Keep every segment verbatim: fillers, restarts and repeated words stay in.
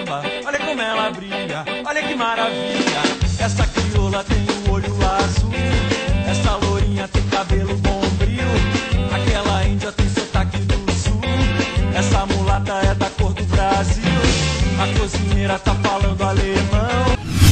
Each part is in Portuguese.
samba, olha como ela brilha, olha que maravilha. Essa crioula tem um olho azul, essa lourinha tem cabelo bombril, aquela índia tem sotaque do sul, essa mulata é da cor do Brasil, a cozinheira tá falando alemão.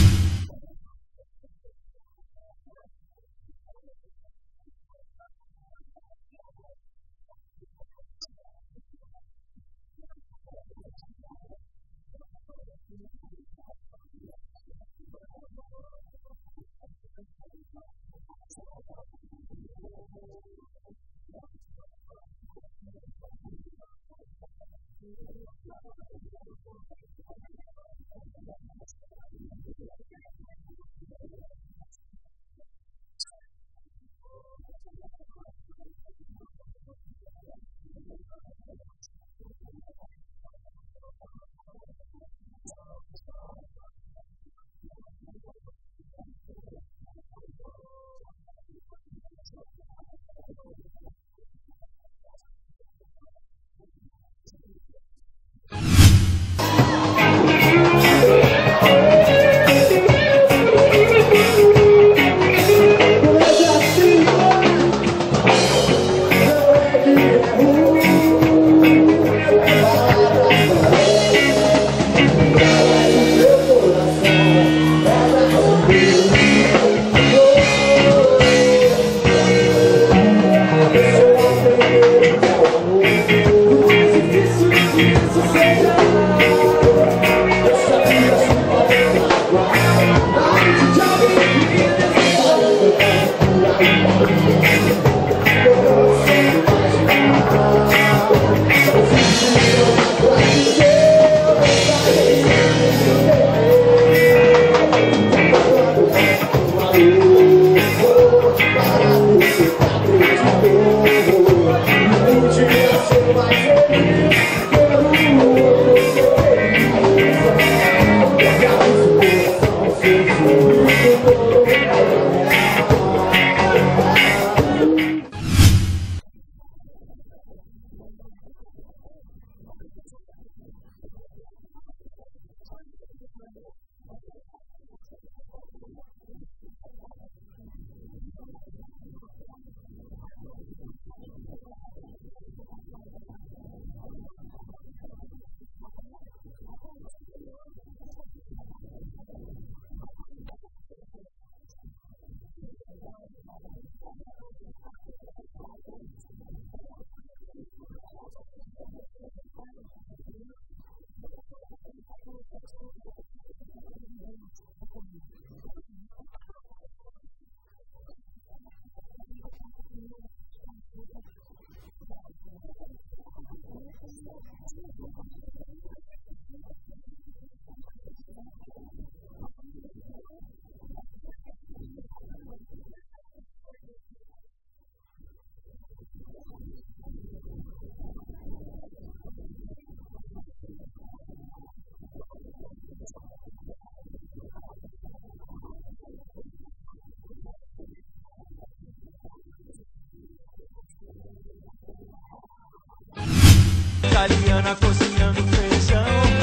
Italiana cozinhando feijão,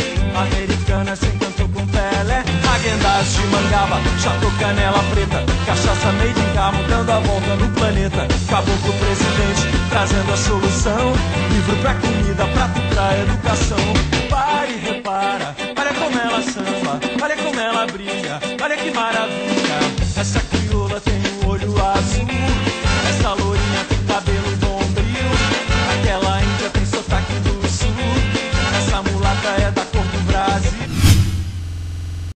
americana se encantou com Pelé, Häagen-Dazs de mangaba, chato canela preta, cachaça made in Carmo dando a volta no planeta, caboclo presidente trazendo a solução, livro pra comida, prato pra educação. Pare e repara, olha como ela samba, olha como ela brilha, olha que maravilha. Essa